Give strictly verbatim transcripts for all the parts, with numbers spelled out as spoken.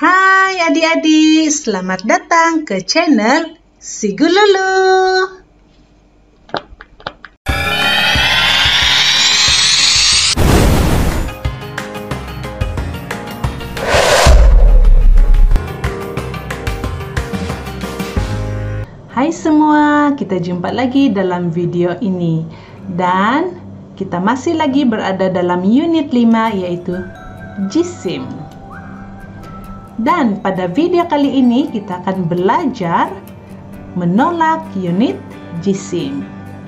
Hai adik-adik, selamat datang ke channel Si Gululu. Hai semua, kita jumpa lagi dalam video ini. Dan kita masih lagi berada dalam unit lima, yaitu jisim. Dan pada video kali ini kita akan belajar menolak unit jisim.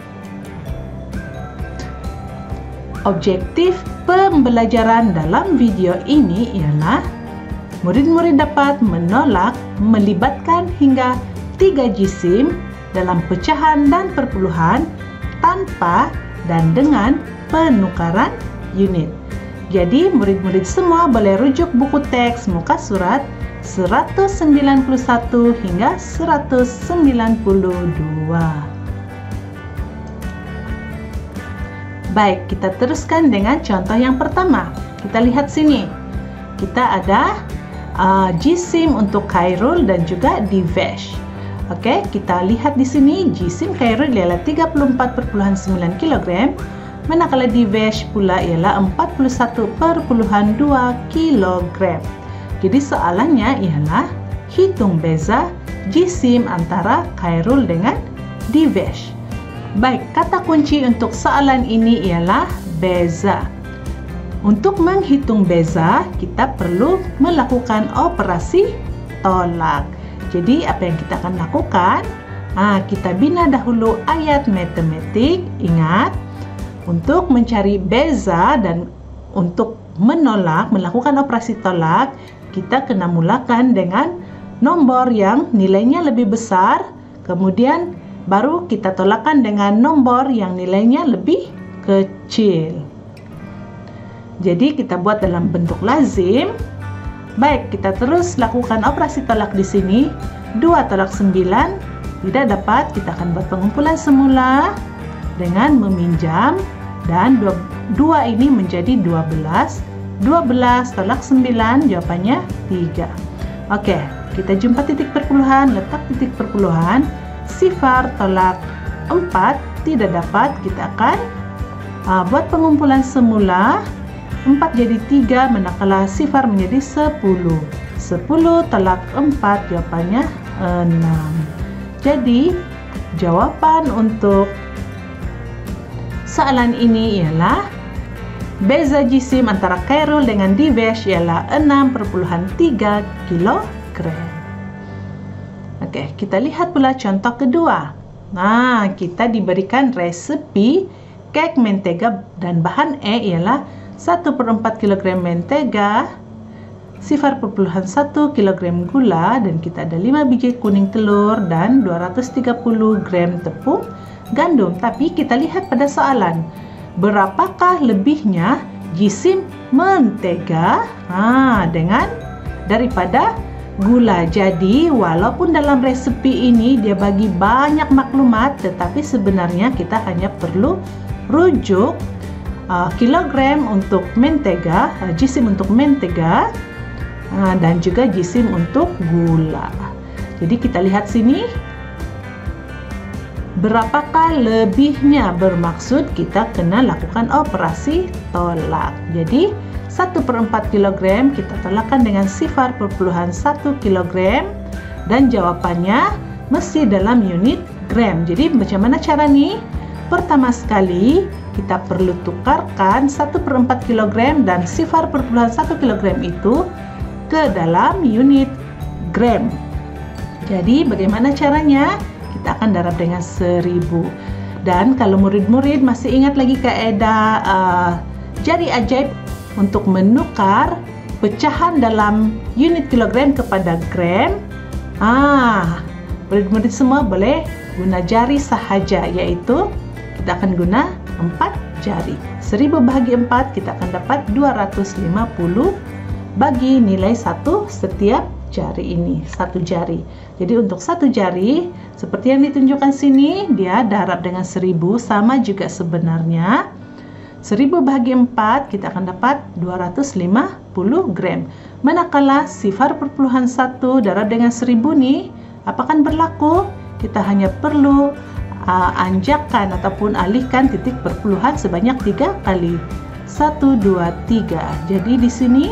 Objektif pembelajaran dalam video ini ialah murid-murid dapat menolak melibatkan hingga tiga jisim dalam pecahan dan perpuluhan tanpa dan dengan penukaran unit. Jadi, murid-murid semua boleh rujuk buku teks muka surat seratus sembilan puluh satu hingga seratus sembilan puluh dua. Baik, kita teruskan dengan contoh yang pertama. Kita lihat sini. Kita ada uh, jisim untuk Khairul dan juga Divesh. Oke, kita lihat di sini jisim Khairul ialah tiga puluh empat koma sembilan kilogram. Manakala Divesh pula ialah empat puluh satu koma dua kilogram. Jadi soalannya ialah hitung beza jisim antara Khairul dengan Divesh. Baik, kata kunci untuk soalan ini ialah beza. Untuk menghitung beza, kita perlu melakukan operasi tolak. Jadi apa yang kita akan lakukan? Nah, kita bina dahulu ayat matematik. Ingat, untuk mencari beza dan untuk menolak, melakukan operasi tolak, kita kena mulakan dengan nomor yang nilainya lebih besar, kemudian baru kita tolakkan dengan nomor yang nilainya lebih kecil. Jadi kita buat dalam bentuk lazim. Baik, kita terus lakukan operasi tolak di sini. dua tolak sembilan tidak dapat, kita akan buat pengumpulan semula dengan meminjam, dan dua ini menjadi dua belas. dua belas tolak sembilan, jawabannya tiga. Oke, kita jumpa titik perpuluhan, letak titik perpuluhan. Sifar tolak empat tidak dapat, kita akan uh, buat pengumpulan semula. empat jadi tiga, manakala sifar menjadi sepuluh. sepuluh tolak empat, jawabannya enam. Jadi, jawaban untuk soalan ini ialah beza jisim antara Khairul dengan Divesh ialah enam koma tiga kilogram. Oke, kita lihat pula contoh kedua. Nah, kita diberikan resepi kek mentega dan bahan E ialah satu per empat kilogram mentega, sifar perpuluhan satu kilogram gula, dan kita ada lima biji kuning telur dan dua ratus tiga puluh gram tepung gandum. Tapi kita lihat pada soalan, berapakah lebihnya jisim mentega nah, dengan daripada gula. Jadi walaupun dalam resepi ini dia bagi banyak maklumat, tetapi sebenarnya kita hanya perlu rujuk uh, kilogram untuk mentega, uh, jisim untuk mentega, uh, dan juga jisim untuk gula. Jadi kita lihat sini, berapakah lebihnya, bermaksud kita kena lakukan operasi tolak. Jadi satu per empat kilogram kita tolakkan dengan sifar perpuluhan satu kilogram, dan jawabannya mesti dalam unit gram. Jadi macam mana cara nih? Pertama sekali kita perlu tukarkan satu per empat kilogram dan sifar perpuluhan satu kilogram itu ke dalam unit gram. Jadi bagaimana caranya? Kita akan darab dengan seribu. Dan kalau murid-murid masih ingat lagi kaidah uh, jari ajaib untuk menukar pecahan dalam unit kilogram kepada gram, ah, murid-murid semua boleh guna jari sahaja, yaitu kita akan guna empat jari. seribu bahagi empat, kita akan dapat dua ratus lima puluh bagi nilai satu setiap jari ini, satu jari. Jadi untuk satu jari, seperti yang ditunjukkan sini, dia darab dengan seribu, sama juga sebenarnya. seribu bahagi empat kita akan dapat dua ratus lima puluh gram. Manakala sifar perpuluhan satu darab dengan seribu nih, apa kan berlaku? Kita hanya perlu uh, anjakkan ataupun alihkan titik perpuluhan sebanyak tiga kali. satu, dua, tiga. Jadi di sini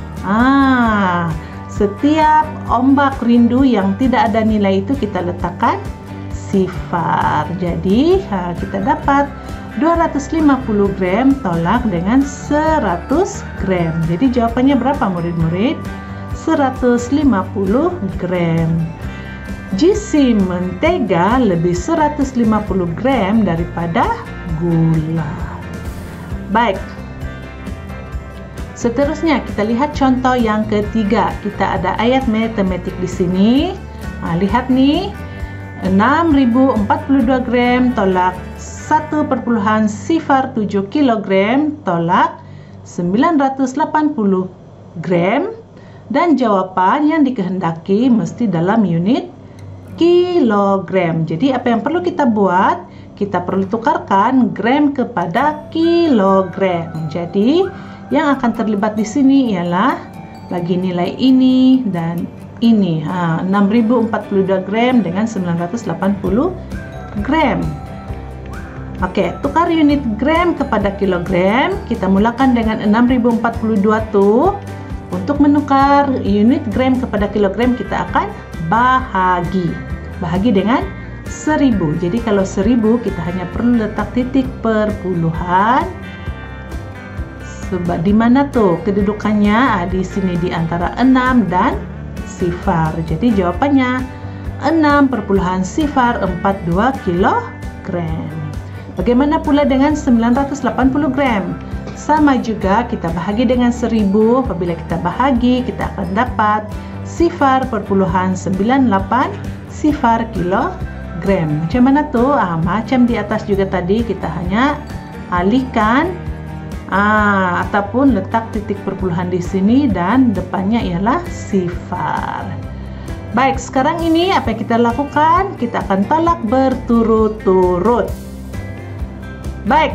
ah, setiap ombak rindu yang tidak ada nilai itu kita letakkan sifar. Jadi ha, kita dapat dua ratus lima puluh gram tolak dengan seratus gram. Jadi jawabannya berapa murid-murid? seratus lima puluh gram. Jisim mentega lebih seratus lima puluh gram daripada gula. Baik. Seterusnya kita lihat contoh yang ketiga. Kita ada ayat matematik di sini. Nah, lihat nih, enam ribu empat puluh dua gram tolak satu perpuluhan sifar tujuh kilogram tolak sembilan ratus delapan puluh gram, dan jawaban yang dikehendaki mesti dalam unit kilogram. Jadi apa yang perlu kita buat? Kita perlu tukarkan gram kepada kilogram. Jadi yang akan terlibat di sini ialah bagi nilai ini dan ini. Ha, enam ribu empat puluh dua gram dengan sembilan ratus delapan puluh gram. Oke, tukar unit gram kepada kilogram. Kita mulakan dengan enam ribu empat puluh dua tuh. Untuk menukar unit gram kepada kilogram kita akan bahagi. Bahagi dengan seribu. Jadi kalau seribu kita hanya perlu letak titik perpuluhan. Sebab di mana tuh kedudukannya? Ah, di sini di antara enam dan sifar. Jadi jawabannya enam perpuluhan sifar empat puluh dua kilogram. Bagaimana pula dengan sembilan ratus delapan puluh gram? Sama juga, kita bahagi dengan seribu. Apabila kita bahagi, kita akan dapat sifar perpuluhan sembilan puluh delapan sifar kilogram. Macam mana tuh? Ah, macam di atas juga tadi, kita hanya alihkan ah, ataupun letak titik perpuluhan di sini dan depannya ialah sifar. Baik, sekarang ini apa yang kita lakukan? Kita akan tolak berturut-turut. Baik,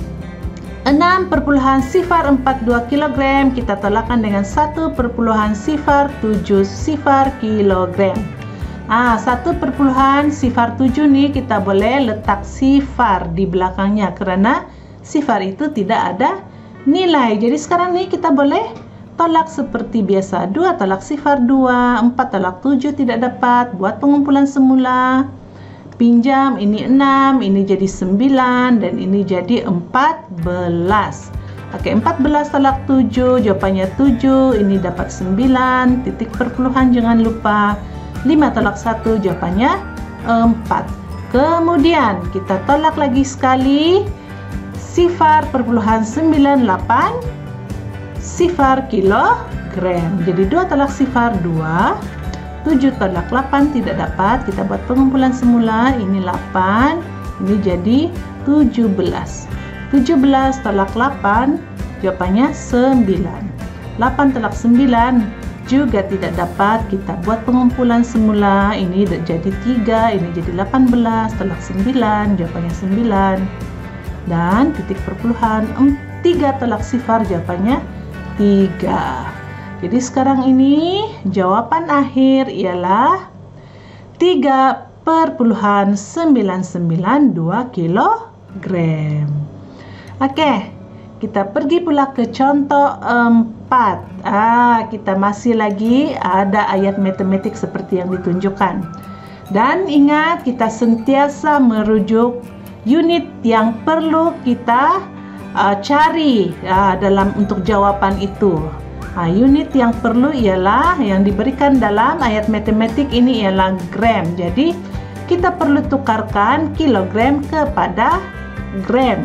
enam perpuluhan sifar empat puluh dua kilogram kita tolakkan dengan satu perpuluhan sifar tujuh sifar kilogram. Ah, satu perpuluhan sifar tujuh nih kita boleh letak sifar di belakangnya karena sifar itu tidak ada nilai. Jadi sekarang nih kita boleh tolak seperti biasa. dua tolak sifar dua, empat tolak tujuh tidak dapat. Buat pengumpulan semula. Pinjam, ini enam, ini jadi sembilan, dan ini jadi empat belas. Oke, empat belas tolak tujuh, jawabannya tujuh, ini dapat sembilan, titik perpuluhan jangan lupa. lima tolak satu, jawabannya empat. Kemudian kita tolak lagi sekali. Sifar perpuluhan sembilan puluh delapan sifar kilogram. Jadi dua tolak sifar dua, tujuh tolak delapan tidak dapat. Kita buat pengumpulan semula. Ini delapan, ini jadi tujuh belas. tujuh belas tolak delapan, jawabannya sembilan. delapan tolak sembilan juga tidak dapat. Kita buat pengumpulan semula. Ini jadi tiga, ini jadi delapan belas tolak sembilan, jawabannya sembilan. Dan titik perpuluhan tiga tolak sifar, jawabannya tiga. Jadi sekarang ini jawaban akhir ialah tiga perpuluhan sembilan sembilan dua kilogram. Oke, kita pergi pula ke contoh empat. Ah, kita masih lagi ada ayat matematik seperti yang ditunjukkan. Dan ingat, kita sentiasa merujuk unit yang perlu kita uh, cari uh, dalam untuk jawaban itu. Uh, unit yang perlu ialah yang diberikan dalam ayat matematik ini ialah gram. Jadi kita perlu tukarkan kilogram kepada gram.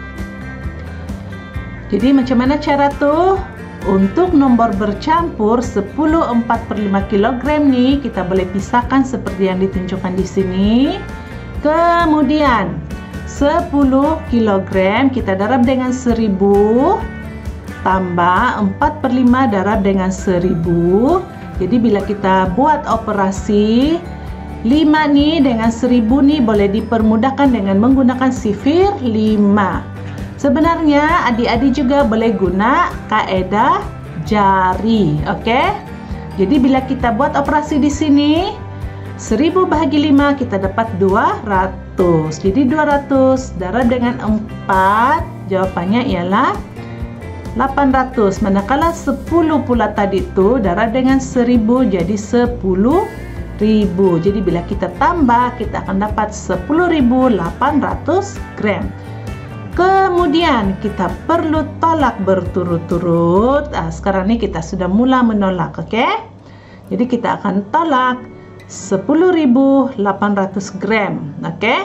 Jadi macam mana cara tuh? Untuk nomor bercampur sepuluh empat per lima kilogram nih kita boleh pisahkan seperti yang ditunjukkan di sini. Kemudian sepuluh kilogram kita darab dengan seribu tambah empat per lima darab dengan seribu. Jadi bila kita buat operasi lima nih dengan seribu nih boleh dipermudahkan dengan menggunakan sifir lima. Sebenarnya adik-adik juga boleh guna kaedah jari, oke? Okay? Jadi bila kita buat operasi di sini, seribu bahagi lima kita dapat dua ratus. Jadi dua ratus darab dengan empat, jawabannya ialah delapan ratus. Manakala sepuluh pula tadi itu darab dengan seribu, jadi sepuluh ribu. Jadi bila kita tambah, kita akan dapat sepuluh ribu delapan ratus gram. Kemudian kita perlu tolak berturut-turut. Nah, sekarang ini kita sudah mula menolak, oke? Okay? Jadi kita akan tolak sepuluh ribu delapan ratus gram, oke? Okay?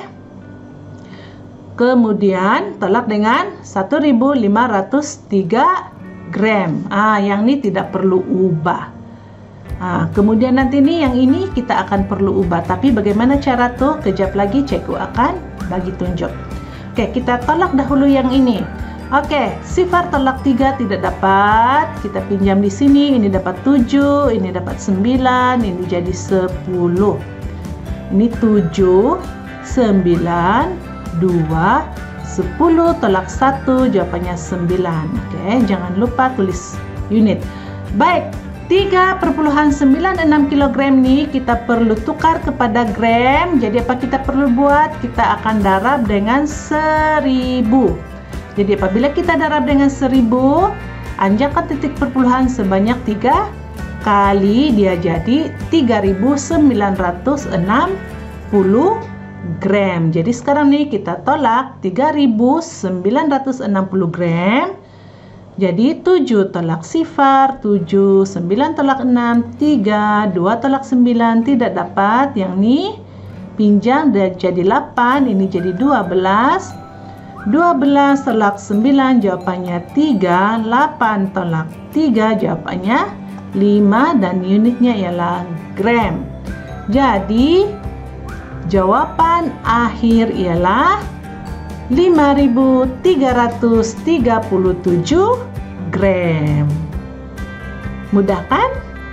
Kemudian tolak dengan satu ribu lima ratus tiga gram. Ah, yang ini tidak perlu ubah. Ah, kemudian nanti nih yang ini kita akan perlu ubah. Tapi bagaimana cara tuh? Kejap lagi cikgu akan bagi tunjuk. Oke, kita tolak dahulu yang ini. Oke, sifar tolak tiga tidak dapat. Kita pinjam di sini, ini dapat tujuh, ini dapat sembilan, ini jadi sepuluh. Ini tujuh, sembilan, dua, sepuluh, tolak satu, jawabannya sembilan. Oke, jangan lupa tulis unit. Baik, tiga koma sembilan enam kilogram nih kita perlu tukar kepada gram. Jadi apa kita perlu buat? Kita akan darab dengan seribu. Jadi apabila kita darab dengan seribu, anjakan titik perpuluhan sebanyak tiga kali, dia jadi tiga ribu sembilan ratus enam puluh gram. Jadi sekarang nih kita tolak tiga ribu sembilan ratus enam puluh gram. Jadi tujuh tolak sifar, tujuh, sembilan tolak enam, tiga, dua tolak sembilan, tidak dapat. Yang ini pinjam dan jadi delapan, ini jadi dua belas. dua belas tolak sembilan, jawabannya tiga. delapan tolak tiga, jawabannya lima. Dan unitnya ialah gram. Jadi jawaban akhir ialah lima ribu tiga ratus tiga puluh tujuh gram. Mudah kan?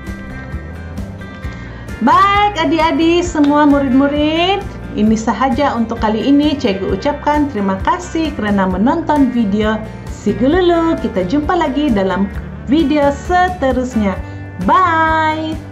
Baik adik-adik semua murid-murid, ini sahaja untuk kali ini. Cikgu ucapkan terima kasih kerana menonton video Si Gululu. Kita jumpa lagi dalam video seterusnya. Bye.